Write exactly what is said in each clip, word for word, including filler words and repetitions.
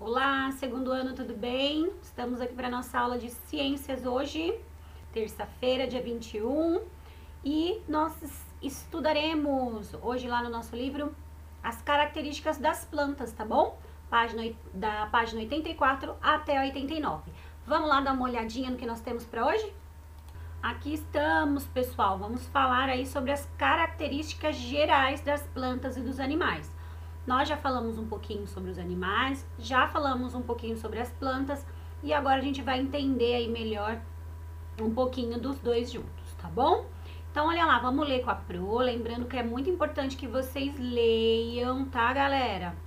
Olá, segundo ano, tudo bem? Estamos aqui para nossa aula de ciências hoje, terça-feira, dia vinte e um, e nós estudaremos hoje lá no nosso livro as características das plantas, tá bom? Página, da página oitenta e quatro até oitenta e nove. Vamos lá dar uma olhadinha no que nós temos para hoje? Aqui estamos, pessoal, vamos falar aí sobre as características gerais das plantas e dos animais. Nós já falamos um pouquinho sobre os animais, já falamos um pouquinho sobre as plantas e agora a gente vai entender aí melhor um pouquinho dos dois juntos, tá bom? Então, olha lá, vamos ler com a Pro, lembrando que é muito importante que vocês leiam, tá, galera?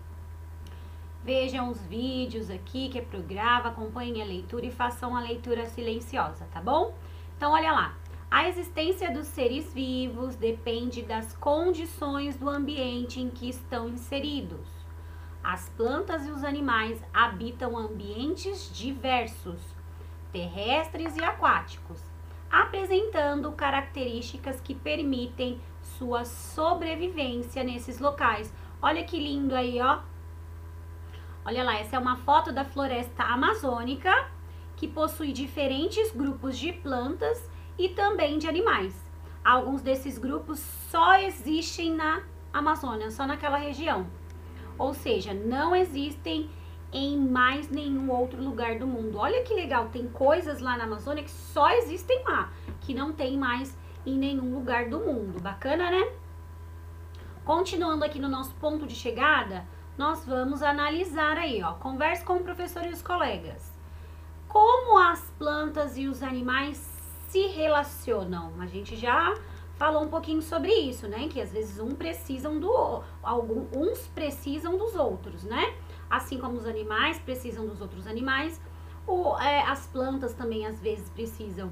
Vejam os vídeos aqui que a Pro grava, acompanhem a leitura e façam a leitura silenciosa, tá bom? Então, olha lá. A existência dos seres vivos depende das condições do ambiente em que estão inseridos. As plantas e os animais habitam ambientes diversos, terrestres e aquáticos, apresentando características que permitem sua sobrevivência nesses locais. Olha que lindo aí, ó. Olha lá, essa é uma foto da floresta amazônica, que possui diferentes grupos de plantas e também de animais. Alguns desses grupos só existem na Amazônia, só naquela região. Ou seja, não existem em mais nenhum outro lugar do mundo. Olha que legal, tem coisas lá na Amazônia que só existem lá, que não tem mais em nenhum lugar do mundo. Bacana, né? Continuando aqui no nosso ponto de chegada, nós vamos analisar aí, ó. Converse com o professor e os colegas. Como as plantas e os animais se relacionam? A gente já falou um pouquinho sobre isso, né? Que às vezes um precisam do algum, uns precisam dos outros, né? Assim como os animais precisam dos outros animais, o, é, as plantas também às vezes precisam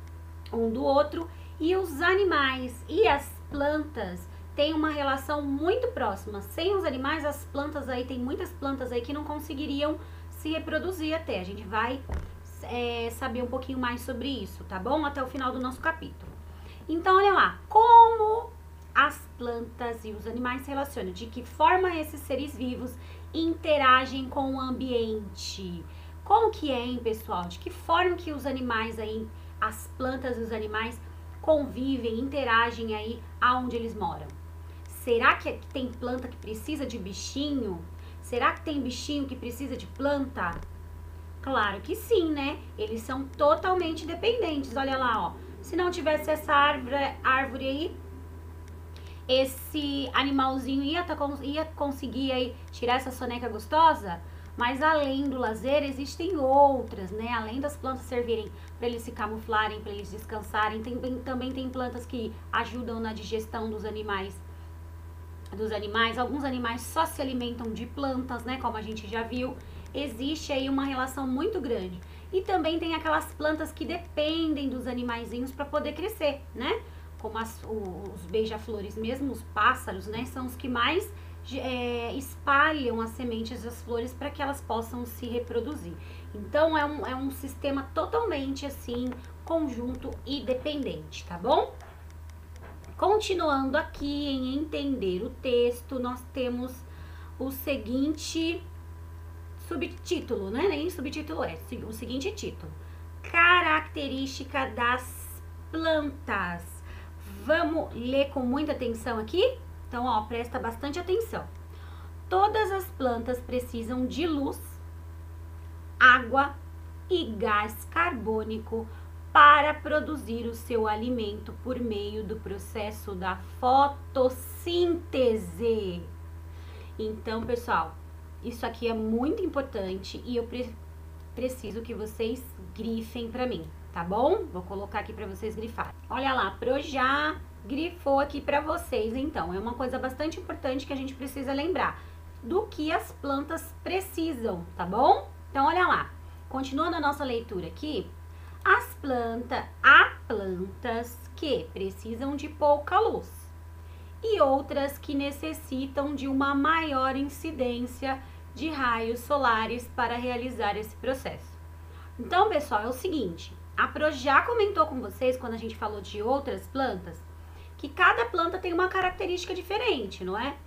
um do outro, e os animais e as plantas têm uma relação muito próxima. Sem os animais, as plantas aí, tem muitas plantas aí que não conseguiriam se reproduzir até. A gente vai É, saber um pouquinho mais sobre isso, tá bom? Até o final do nosso capítulo. Então, olha lá, como as plantas e os animais se relacionam, de que forma esses seres vivos interagem com o ambiente. Como que é, hein, pessoal? De que forma que os animais aí, as plantas e os animais convivem, interagem aí aonde eles moram? Será que tem planta que precisa de bichinho? Será que tem bichinho que precisa de planta? Claro que sim, né? Eles são totalmente dependentes. Olha lá, ó. Se não tivesse essa árvore, árvore aí, esse animalzinho ia, tá, ia conseguir aí tirar essa soneca gostosa? Mas além do lazer, existem outras, né? Além das plantas servirem para eles se camuflarem, para eles descansarem, tem, também tem plantas que ajudam na digestão dos animais. Dos animais. Alguns animais só se alimentam de plantas, né? Como a gente já viu. Existe aí uma relação muito grande. E também tem aquelas plantas que dependem dos animaizinhos para poder crescer, né? Como as, os beija-flores mesmo, os pássaros, né? São os que mais é, espalham as sementes das flores para que elas possam se reproduzir. Então, é um, é um sistema totalmente, assim, conjunto e dependente, tá bom? Continuando aqui em entender o texto, nós temos o seguinte subtítulo, né? Nem subtítulo é, o seguinte título: característica das plantas. Vamos ler com muita atenção aqui? Então, ó, presta bastante atenção. Todas as plantas precisam de luz, água e gás carbônico para produzir o seu alimento por meio do processo da fotossíntese. Então, pessoal, isso aqui é muito importante e eu pre preciso que vocês grifem pra mim, tá bom? Vou colocar aqui pra vocês grifarem. Olha lá, Pro já grifou aqui pra vocês, então. É uma coisa bastante importante que a gente precisa lembrar do que as plantas precisam, tá bom? Então, olha lá. Continuando a nossa leitura aqui, as plantas, há plantas que precisam de pouca luz e outras que necessitam de uma maior incidência de raios solares para realizar esse processo. Então, pessoal, é o seguinte, a Pro já comentou com vocês, quando a gente falou de outras plantas, que cada planta tem uma característica diferente, não é?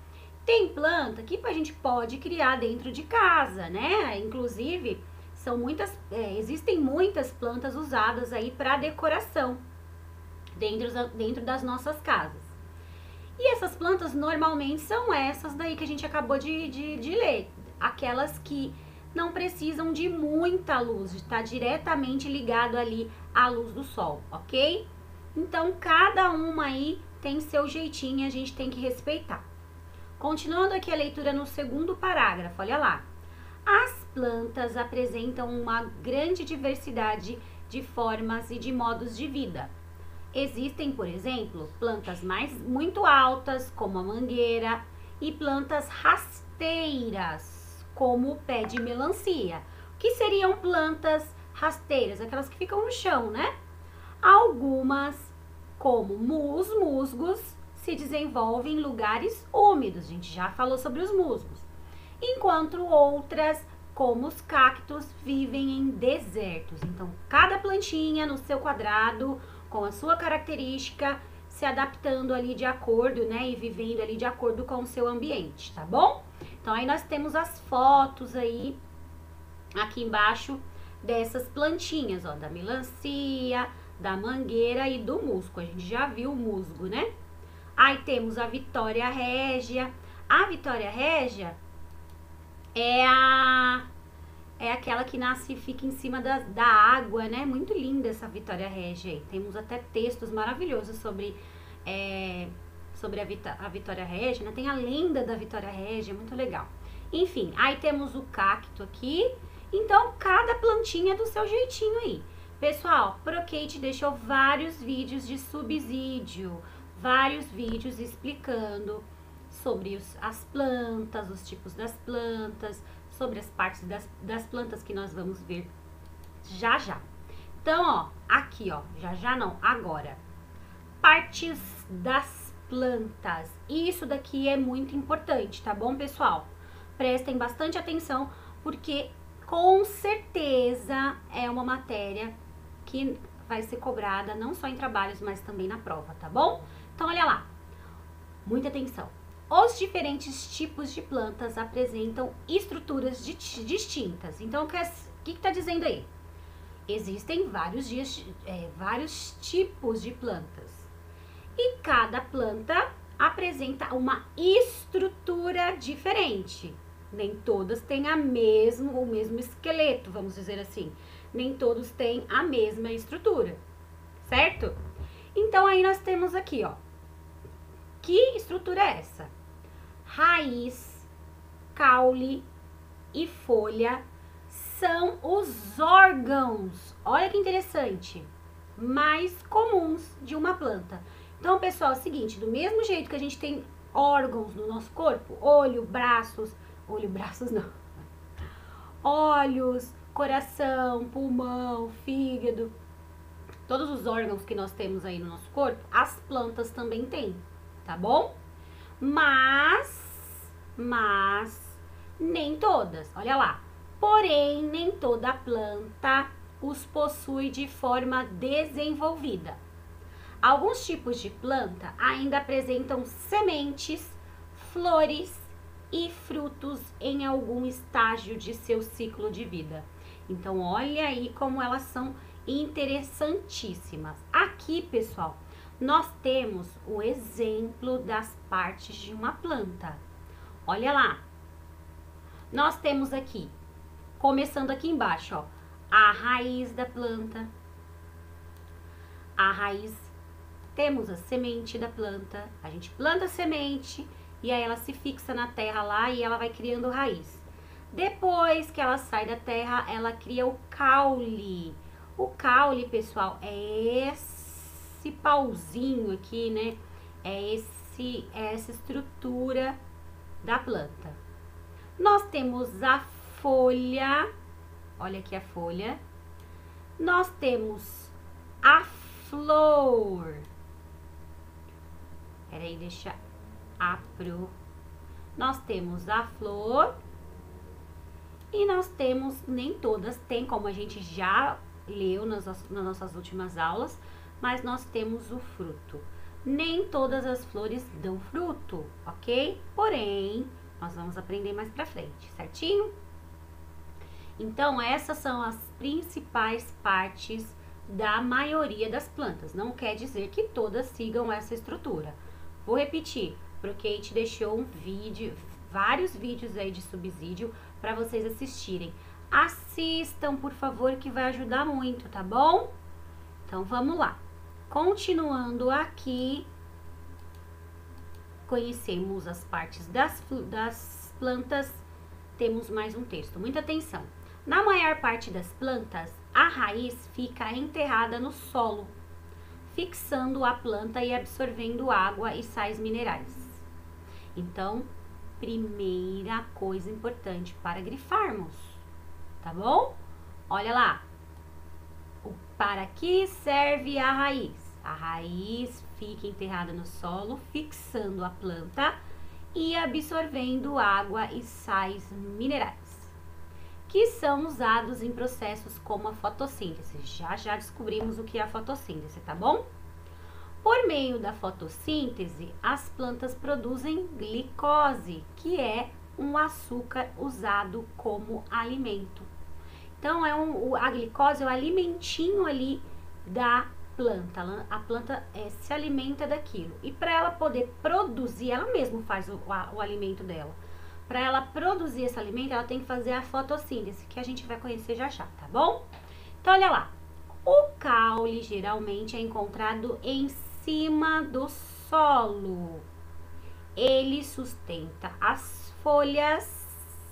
Tem planta que a gente pode criar dentro de casa, né? Inclusive, são muitas, é, existem muitas plantas usadas aí para decoração dentro, dentro das nossas casas. E essas plantas normalmente são essas daí que a gente acabou de, de, de ler, aquelas que não precisam de muita luz, está diretamente ligado ali à luz do sol, ok? Então, cada uma aí tem seu jeitinho, a gente tem que respeitar. Continuando aqui a leitura no segundo parágrafo, olha lá. As plantas apresentam uma grande diversidade de formas e de modos de vida. Existem, por exemplo, plantas mais muito altas, como a mangueira, e plantas rasteiras, como o pé de melancia. O que seriam plantas rasteiras? Aquelas que ficam no chão, né? Algumas, como os musgos, se desenvolvem em lugares úmidos. A gente já falou sobre os musgos. Enquanto outras, como os cactos, vivem em desertos. Então, cada plantinha no seu quadrado, com a sua característica, se adaptando ali de acordo, né? E vivendo ali de acordo com o seu ambiente, tá bom? Então, aí nós temos as fotos aí, aqui embaixo, dessas plantinhas, ó, da melancia, da mangueira e do musgo. A gente já viu o musgo, né? Aí temos a Vitória Régia. A Vitória Régia é a é aquela que nasce e fica em cima da, da água, né? Muito linda essa Vitória Régia aí. Temos até textos maravilhosos sobre, é, sobre a, Vita, a Vitória Régia, né? Tem a lenda da Vitória Régia, muito legal. Enfim, aí temos o cacto aqui. Então, cada plantinha do seu jeitinho aí. Pessoal, Procate deixou vários vídeos de subsídio, vários vídeos explicando sobre os, as plantas, os tipos das plantas, sobre as partes das, das plantas que nós vamos ver já já. Então, ó, aqui, ó, já já não, agora. Partes das plantas. Isso daqui é muito importante, tá bom, pessoal? Prestem bastante atenção, porque com certeza é uma matéria que vai ser cobrada não só em trabalhos, mas também na prova, tá bom? Então, olha lá. Muita atenção. Os diferentes tipos de plantas apresentam estruturas distintas. Então, o que está dizendo aí? Existem vários, dias, é, vários tipos de plantas. E cada planta apresenta uma estrutura diferente. Nem todas têm a mesmo, o mesmo esqueleto, vamos dizer assim. Nem todos têm a mesma estrutura, certo? Então, aí nós temos aqui, ó. Que estrutura é essa? Raiz, caule e folha são os órgãos, olha que interessante, mais comuns de uma planta. Então, pessoal, é o seguinte, do mesmo jeito que a gente tem órgãos no nosso corpo, olho, braços, olho, braços não, olhos, coração, pulmão, fígado, todos os órgãos que nós temos aí no nosso corpo, as plantas também têm, tá bom? Mas, mas, nem todas, olha lá. Porém, nem toda planta os possui de forma desenvolvida. Alguns tipos de planta ainda apresentam sementes, flores e frutos em algum estágio de seu ciclo de vida. Então, olha aí como elas são interessantíssimas. Aqui, pessoal, nós temos o exemplo das partes de uma planta. Olha lá. Nós temos aqui, começando aqui embaixo, ó, a raiz da planta. A raiz, temos a semente da planta. A gente planta a semente e aí ela se fixa na terra lá e ela vai criando raiz. Depois que ela sai da terra, ela cria o caule. O caule, pessoal, é esse esse pauzinho aqui, né? É, esse, é essa estrutura da planta. Nós temos a folha, olha aqui a folha. Nós temos a flor. Peraí, deixa apro. Nós temos a flor. E nós temos, nem todas tem, como a gente já leu nas, nas nossas últimas aulas, mas nós temos o fruto. nem todas as flores dão fruto, ok? Porém, nós vamos aprender mais pra frente, certinho? Então, essas são as principais partes da maioria das plantas. Não quer dizer que todas sigam essa estrutura. Vou repetir, porque a gente deixou um vídeo, vários vídeos aí de subsídio para vocês assistirem. Assistam, por favor, que vai ajudar muito, tá bom? Então, vamos lá. Continuando aqui, conhecemos as partes das, das plantas, temos mais um texto. Muita atenção. Na maior parte das plantas, a raiz fica enterrada no solo, fixando a planta e absorvendo água e sais minerais. Então, primeira coisa importante para grifarmos, tá bom? Olha lá. O para que serve a raiz? A raiz fica enterrada no solo, fixando a planta e absorvendo água e sais minerais, que são usados em processos como a fotossíntese. Já já descobrimos o que é a fotossíntese, tá bom? Por meio da fotossíntese, as plantas produzem glicose, que é um açúcar usado como alimento. Então, é um, a glicose é o alimentinho ali da planta. A planta é, se alimenta daquilo. E para ela poder produzir, ela mesma faz o, a, o alimento dela. Para ela produzir esse alimento, ela tem que fazer a fotossíntese, que a gente vai conhecer já já, tá bom? Então, olha lá. O caule geralmente é encontrado em cima do solo. Ele sustenta as folhas,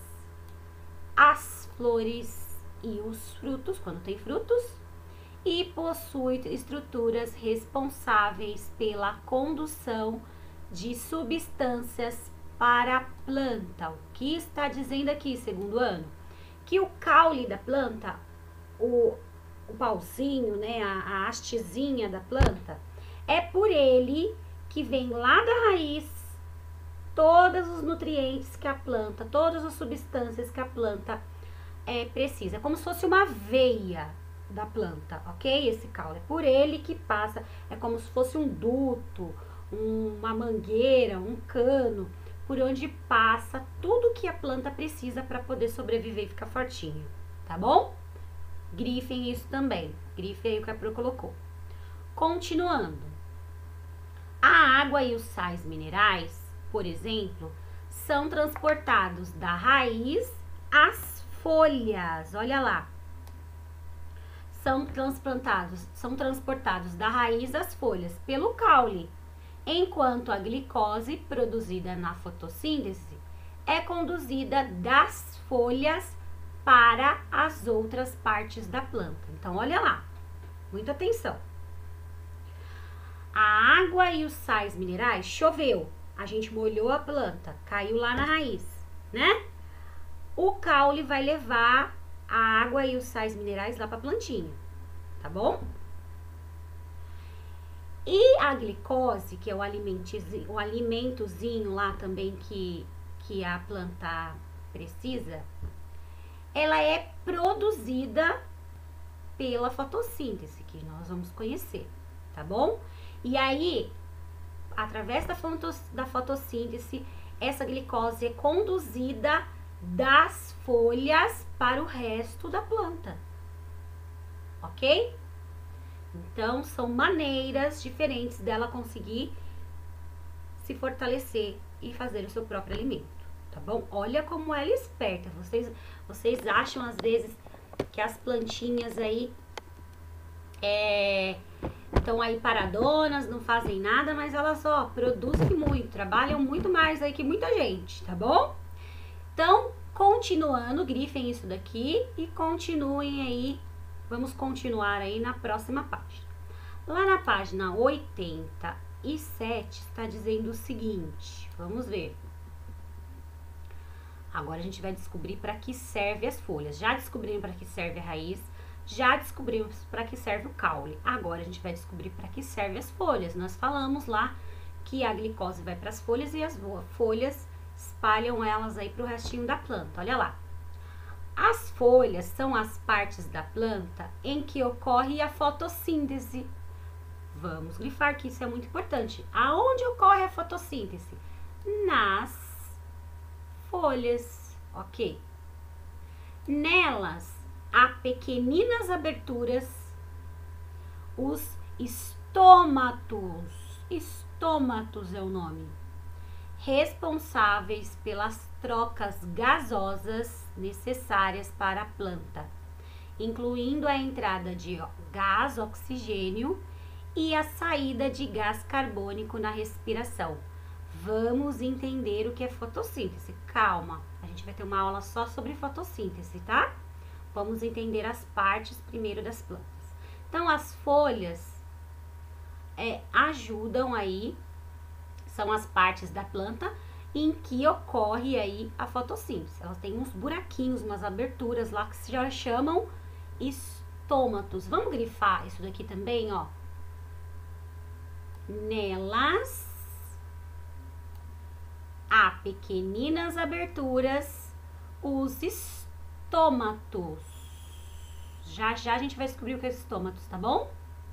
as flores e os frutos, quando tem frutos, e possui estruturas responsáveis pela condução de substâncias para a planta. O que está dizendo aqui, segundo ano? Que o caule da planta, o, o pauzinho, né, a, a hastezinha da planta, é por ele que vem lá da raiz todos os nutrientes que a planta, todas as substâncias que a planta é, precisa. É como se fosse uma veia da planta, ok? Esse caule é por ele que passa, é como se fosse um duto, um, uma mangueira, um cano, por onde passa tudo que a planta precisa para poder sobreviver e ficar fortinho, tá bom? Grifem isso também, grifem aí o que a Pro colocou. Continuando. A água e os sais minerais, por exemplo, são transportados da raiz às folhas. Olha lá. São transplantados, são transportados da raiz às folhas pelo caule, enquanto a glicose produzida na fotossíntese é conduzida das folhas para as outras partes da planta. Então, olha lá, muita atenção. A água e os sais minerais, choveu, a gente molhou a planta, caiu lá na raiz, né? O caule vai levar a água e os sais minerais lá para a plantinha, tá bom? E a glicose, que é o alimentozinho, o alimentozinho lá também que, que a planta precisa, ela é produzida pela fotossíntese, que nós vamos conhecer, tá bom? E aí, através da, fotos, da fotossíntese, essa glicose é conduzida das folhas para o resto da planta, ok? Então, são maneiras diferentes dela conseguir se fortalecer e fazer o seu próprio alimento, tá bom? Olha como ela é esperta. Vocês, vocês acham, às vezes, que as plantinhas aí é, estão aí paradonas, não fazem nada, mas elas, ó, produzem muito, trabalham muito mais aí que muita gente, tá bom? Então, continuando, grifem isso daqui e continuem aí. Vamos continuar aí na próxima página. Lá na página oitenta e sete está dizendo o seguinte, vamos ver. Agora a gente vai descobrir para que serve as folhas. Já descobrimos para que serve a raiz, já descobrimos para que serve o caule. Agora a gente vai descobrir para que serve as folhas. Nós falamos lá que a glicose vai para as folhas e as folhas espalham elas aí para o restinho da planta. Olha lá. As folhas são as partes da planta em que ocorre a fotossíntese. Vamos grifar que isso é muito importante. Aonde ocorre a fotossíntese? Nas folhas, ok? Nelas há pequeninas aberturas, os estômatos, estômatos é o nome, responsáveis pelas trocas gasosas necessárias para a planta, incluindo a entrada de gás oxigênio e a saída de gás carbônico na respiração. Vamos entender o que é fotossíntese. Calma, a gente vai ter uma aula só sobre fotossíntese, tá? Vamos entender as partes primeiro das plantas. Então, as folhas é, ajudam aí, são as partes da planta em que ocorre aí a fotossíntese. Elas têm uns buraquinhos, umas aberturas lá que se já chamam estômatos. Vamos grifar isso daqui também, ó. Nelas há pequeninas aberturas, os estômatos. Já já a gente vai descobrir o que é estômatos, tá bom?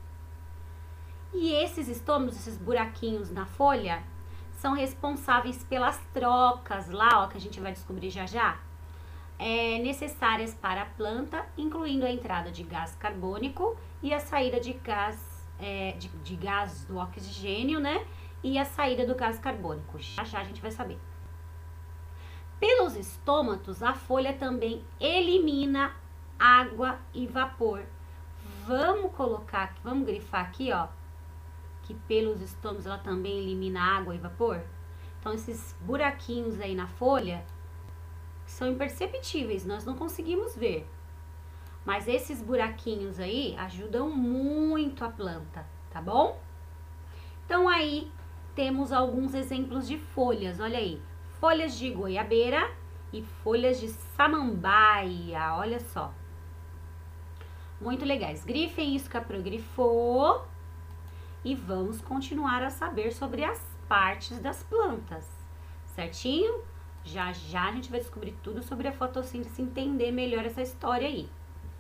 E esses estômatos, esses buraquinhos na folha, são responsáveis pelas trocas lá, ó, que a gente vai descobrir já já, é, necessárias para a planta, incluindo a entrada de gás carbônico e a saída de gás É, de, de gás do oxigênio, né? E a saída do gás carbônico. Já já a gente vai saber. Pelos estômatos, a folha também elimina água e vapor. Vamos colocar, vamos grifar aqui, ó, que pelos estômatos ela também elimina água e vapor. Então, esses buraquinhos aí na folha são imperceptíveis, nós não conseguimos ver. Mas esses buraquinhos aí ajudam muito a planta, tá bom? Então, aí temos alguns exemplos de folhas, olha aí. Folhas de goiabeira e folhas de samambaia, olha só. Muito legais. Grifem isso que a Pro grifou. E vamos continuar a saber sobre as partes das plantas, certinho? Já já a gente vai descobrir tudo sobre a fotossíntese, entender melhor essa história aí.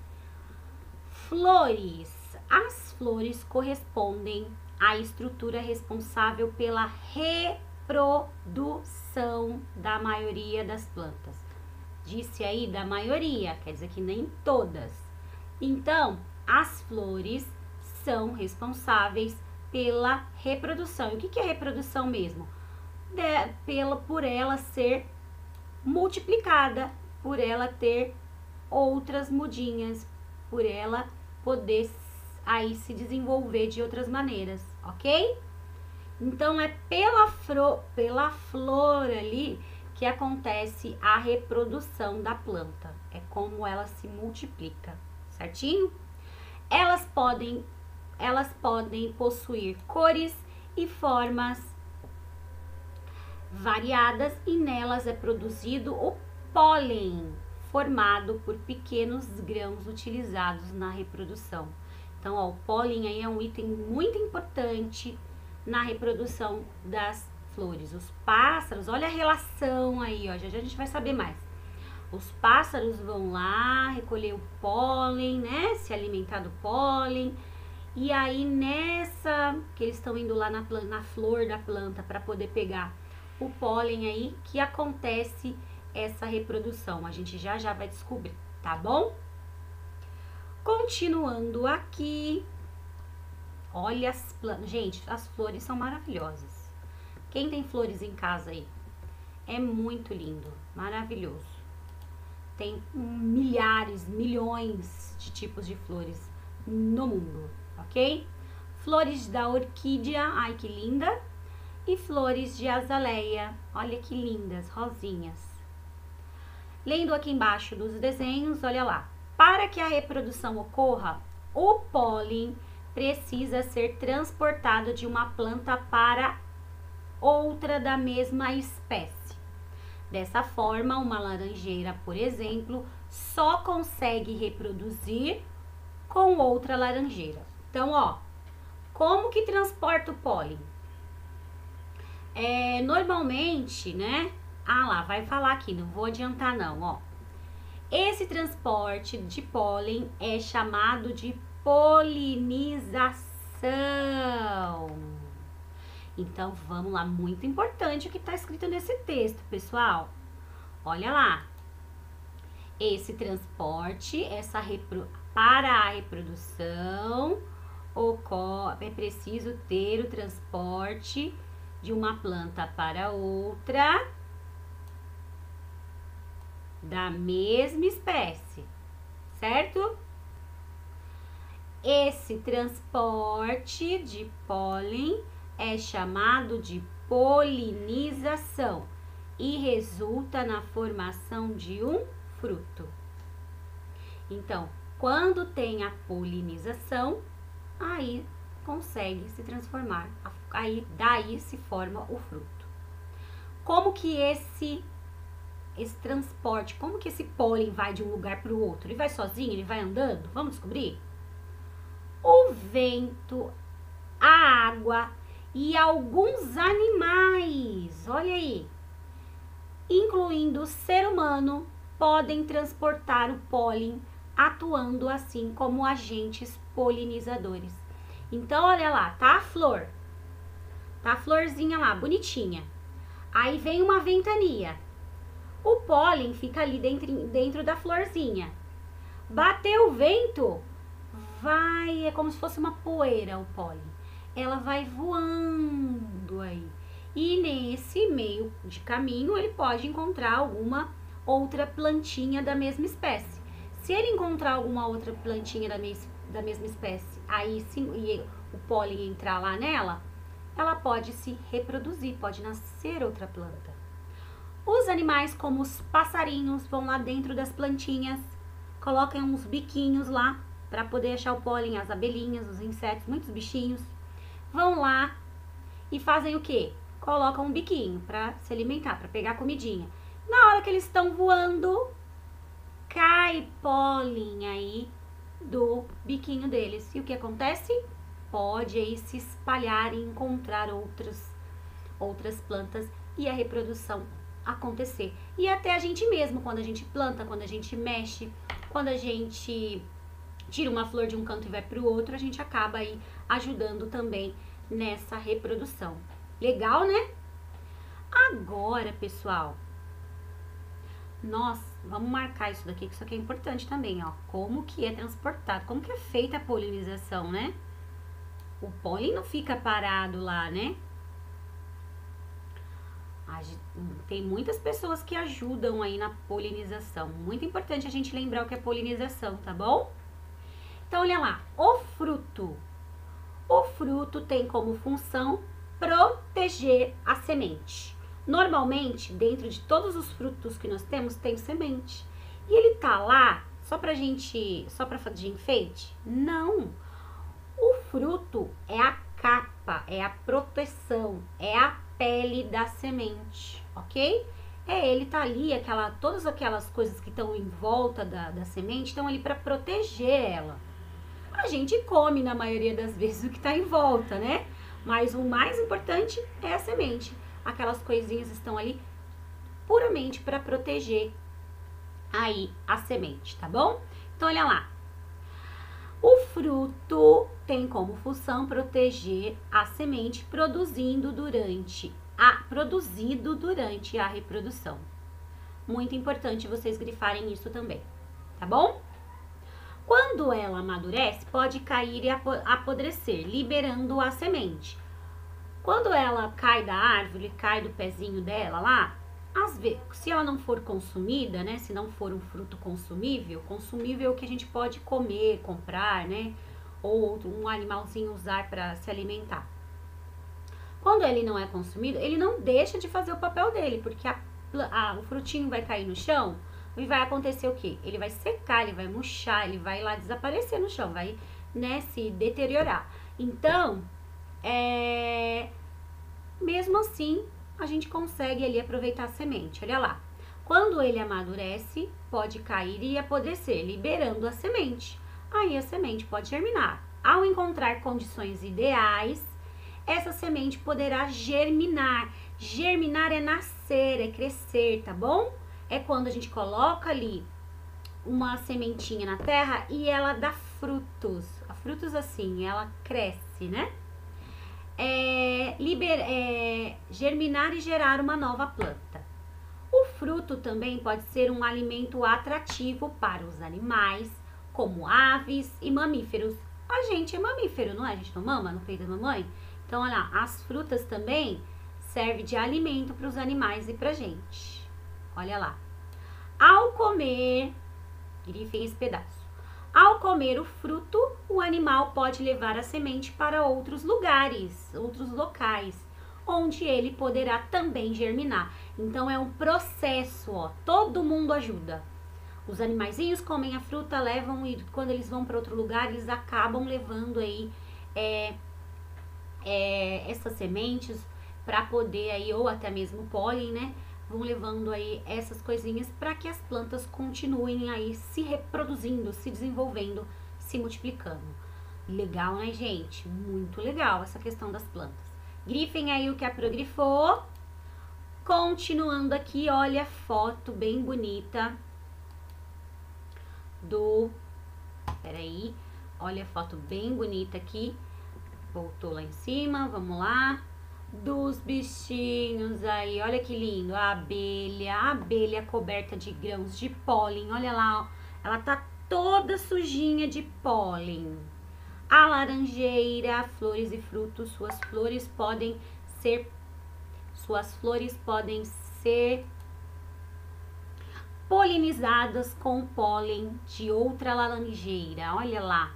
Flores. As flores correspondem à estrutura responsável pela reprodução da maioria das plantas. Disse aí da maioria, quer dizer que nem todas. Então, as flores são responsáveis pela reprodução. E o que que é reprodução mesmo? De, pela, por ela ser multiplicada, por ela ter outras mudinhas, por ela poder aí se desenvolver de outras maneiras, ok? Então, é pela, fro, pela flor ali que acontece a reprodução da planta. É como ela se multiplica, certinho? Elas podem, elas podem possuir cores e formas variadas e nelas é produzido o pólen, formado por pequenos grãos utilizados na reprodução. Então, ó, o pólen aí é um item muito importante na reprodução das flores. Os pássaros, olha a relação aí, ó, já, já a gente vai saber mais. Os pássaros vão lá recolher o pólen, né, se alimentar do pólen, e aí nessa, que eles estão indo lá na, na flor da planta para poder pegar o pólen aí, que acontece essa reprodução. A gente já já vai descobrir, tá bom? Continuando aqui, olha as plantas. Gente, as flores são maravilhosas. Quem tem flores em casa aí? É muito lindo, maravilhoso. Tem milhares, milhões de tipos de flores no mundo, ok? Flores da orquídea, ai que linda. E flores de azaleia, olha que lindas, rosinhas. Lendo aqui embaixo dos desenhos, olha lá. Para que a reprodução ocorra, o pólen precisa ser transportado de uma planta para outra da mesma espécie. Dessa forma, uma laranjeira, por exemplo, só consegue reproduzir com outra laranjeira. Então, ó, como que transporta o pólen? É, normalmente, né? Ah lá, vai falar aqui, não vou adiantar não, ó. Esse transporte de pólen é chamado de polinização. Então, vamos lá, muito importante o que está escrito nesse texto, pessoal. Olha lá. Esse transporte, essa repro... para a reprodução, ocorre... é preciso ter o transporte de uma planta para outra da mesma espécie, certo? Esse transporte de pólen é chamado de polinização e resulta na formação de um fruto. Então, quando tem a polinização, aí consegue se transformar, aí daí se forma o fruto. Como que esse esse transporte, como que esse pólen vai de um lugar para o outro? Ele vai sozinho, ele vai andando? Vamos descobrir? O vento, a água e alguns animais, olha aí, incluindo o ser humano, podem transportar o pólen, atuando assim como agentes polinizadores. Então, olha lá, tá a flor, tá a florzinha lá, bonitinha. Aí vem uma ventania, o pólen fica ali dentro, dentro da florzinha. Bateu o vento, vai, é como se fosse uma poeira o pólen. Ela vai voando aí. E nesse meio de caminho, ele pode encontrar alguma outra plantinha da mesma espécie. Se ele encontrar alguma outra plantinha da, mes da mesma espécie, aí sim, e o pólen entrar lá nela, ela pode se reproduzir, pode nascer outra planta. Os animais, como os passarinhos, vão lá dentro das plantinhas, colocam uns biquinhos lá para poder achar o pólen, as abelhinhas, os insetos, muitos bichinhos. Vão lá e fazem o quê? Colocam um biquinho para se alimentar, para pegar comidinha. Na hora que eles estão voando, cai pólen aí do biquinho deles. E o que acontece? Pode aí se espalhar e encontrar outras, outras plantas e a reprodução acontecer. E até a gente mesmo, quando a gente planta, quando a gente mexe, quando a gente tira uma flor de um canto e vai para o outro, a gente acaba aí ajudando também nessa reprodução. Legal, né? Agora, pessoal, nós vamos marcar isso daqui, que isso aqui é importante também, ó. Como que é transportado, como que é feita a polinização, né? O pólen não fica parado lá, né? Tem muitas pessoas que ajudam aí na polinização. Muito importante a gente lembrar o que é polinização, tá bom? Então, olha lá, o fruto. O fruto tem como função proteger a semente. Normalmente, dentro de todos os frutos que nós temos, tem semente. E ele tá lá só pra gente, só pra fazer de enfeite? Não. O fruto é a capa, é a proteção, é a pele da semente, ok? É, ele tá ali, aquela, todas aquelas coisas que estão em volta da, da semente estão ali para proteger ela. A gente come na maioria das vezes o que tá em volta, né? Mas o mais importante é a semente. Aquelas coisinhas estão ali puramente para proteger aí a semente, tá bom? Então, olha lá. O fruto tem como função proteger a semente produzindo durante a, produzido durante a reprodução. Muito importante vocês grifarem isso também, tá bom? Quando ela amadurece, pode cair e apodrecer, liberando a semente. Quando ela cai da árvore, cai do pezinho dela lá, às vezes, se ela não for consumida, né, se não for um fruto consumível, consumível é o que a gente pode comer, comprar, né, ou um animalzinho usar para se alimentar. Quando ele não é consumido, ele não deixa de fazer o papel dele, porque a, a, o frutinho vai cair no chão e vai acontecer o quê? Ele vai secar, ele vai murchar, ele vai lá desaparecer no chão, vai, né, se deteriorar. Então, é, mesmo assim, a gente consegue ali aproveitar a semente, olha lá. Quando ele amadurece, pode cair e apodrecer, liberando a semente. Aí a semente pode germinar. Ao encontrar condições ideais, essa semente poderá germinar. Germinar é nascer, é crescer, tá bom? É quando a gente coloca ali uma sementinha na terra e ela dá frutos. Frutos assim, ela cresce. S, né? É, liber, é, germinar e gerar uma nova planta. O fruto também pode ser um alimento atrativo para os animais, como aves e mamíferos. A gente é mamífero, não é? A gente não mama no peito da mamãe? Então, olha lá, as frutas também servem de alimento para os animais e para a gente. Olha lá. Ao comer, grifem esse pedaço. Ao comer o fruto, o animal pode levar a semente para outros lugares, outros locais, onde ele poderá também germinar. Então é um processo, ó, todo mundo ajuda. Os animaizinhos comem a fruta, levam e quando eles vão para outro lugar, eles acabam levando aí é, é, essas sementes para poder aí, ou até mesmo pólen, né? Vão levando aí essas coisinhas para que as plantas continuem aí se reproduzindo, se desenvolvendo, se multiplicando. Legal, né, gente? Muito legal essa questão das plantas. Grifem aí o que a Pro grifou. Continuando aqui, olha a foto bem bonita do... Peraí, olha a foto bem bonita aqui. Voltou lá em cima, vamos lá. Dos bichinhos aí, olha que lindo, a abelha, a abelha coberta de grãos de pólen, olha lá, ó, ela tá toda sujinha de pólen. A laranjeira, flores e frutos, suas flores podem ser, suas flores podem ser polinizadas com pólen de outra laranjeira, olha lá.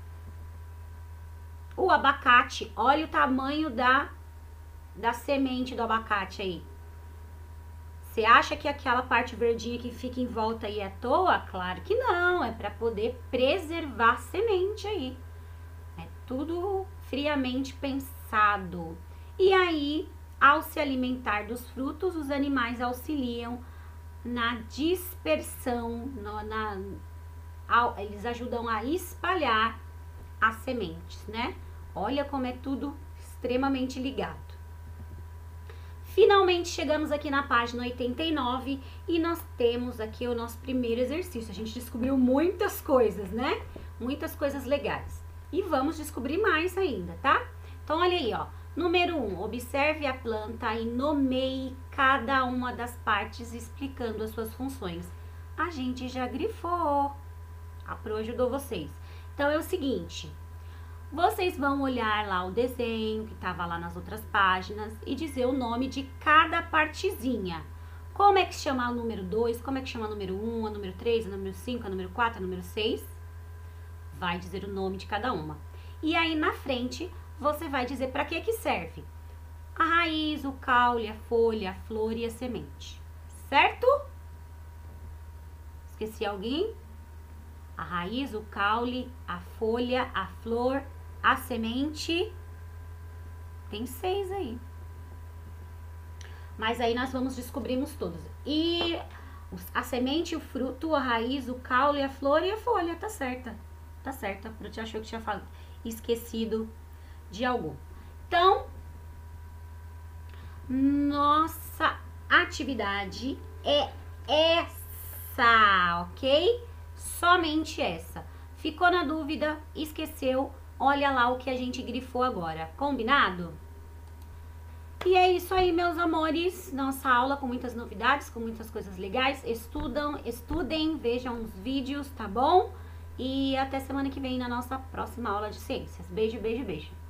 O abacate, olha o tamanho da da semente do abacate aí. Você acha que aquela parte verdinha que fica em volta aí é à toa? Claro que não, é para poder preservar a semente aí. É tudo friamente pensado. E aí, ao se alimentar dos frutos, os animais auxiliam na dispersão, no, na, ao, eles ajudam a espalhar as sementes, né? Olha como é tudo extremamente ligado. Finalmente chegamos aqui na página oitenta e nove e nós temos aqui o nosso primeiro exercício. A gente descobriu muitas coisas, né? Muitas coisas legais. E vamos descobrir mais ainda, tá? Então, olha aí, ó. Número um, observe a planta e nomeie cada uma das partes explicando as suas funções. A gente já grifou. A Pro ajudou vocês. Então, é o seguinte... Vocês vão olhar lá o desenho que estava lá nas outras páginas e dizer o nome de cada partezinha. Como é que chama o número dois, como é que chama o número um, a número três, a número cinco, a número quatro, a número seis. Vai dizer o nome de cada uma. E aí na frente você vai dizer para que que serve. A raiz, o caule, a folha, a flor e a semente. Certo? Esqueci alguém? A raiz, o caule, a folha, a flor, a semente, tem seis aí. Mas aí nós vamos descobrirmos todos. E a semente, o fruto, a raiz, o caule, a flor e a folha, tá certa. Tá certa, a Pro achou que tinha falado, esquecido de algum. Então, nossa atividade é essa, ok? Somente essa. Ficou na dúvida, esqueceu? Olha lá o que a gente grifou agora, combinado? E é isso aí, meus amores, nossa aula com muitas novidades, com muitas coisas legais. Estudam, estudem, vejam os vídeos, tá bom? E até semana que vem na nossa próxima aula de ciências. Beijo, beijo, beijo.